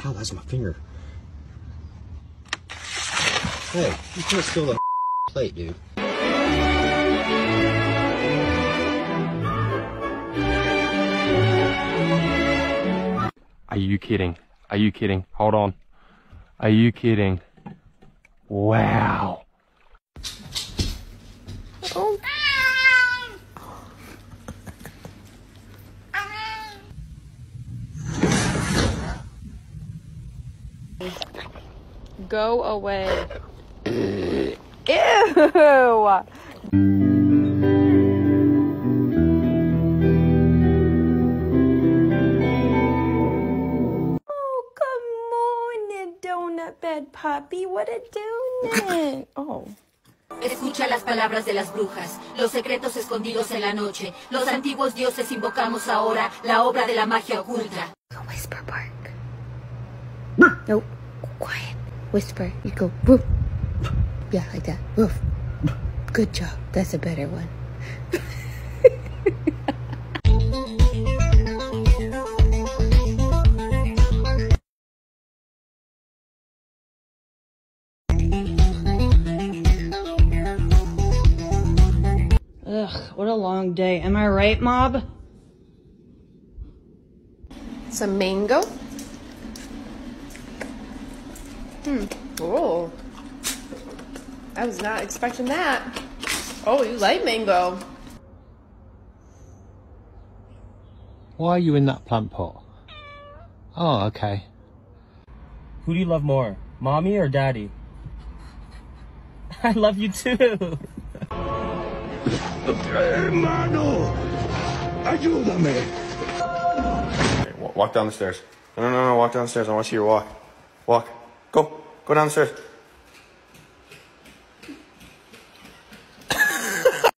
Ow, that's my finger. Hey, you can't steal the plate, dude. Are you kidding? Are you kidding? Hold on. Are you kidding? Wow. Oh. Go away. Ew! Donut bed puppy, what a donut. Oh. Escucha las palabras de las brujas, los secretos escondidos en la noche. Los antiguos dioses invocamos ahora la obra de la magia oculta. Whisper bark. Nope. Quiet. Whisper. You go woof. Yeah, like that. Woof. Good job. That's a better one. Ugh, what a long day. Am I right, Mob? Some mango. Oh. I was not expecting that. Oh, you like mango. Why are you in that plant pot? Oh, okay. Who do you love more, mommy or daddy? I love you too. Hermano, ayúdame. Walk down the stairs. No, walk down the stairs. I want to see your walk. Walk. Go down the stairs.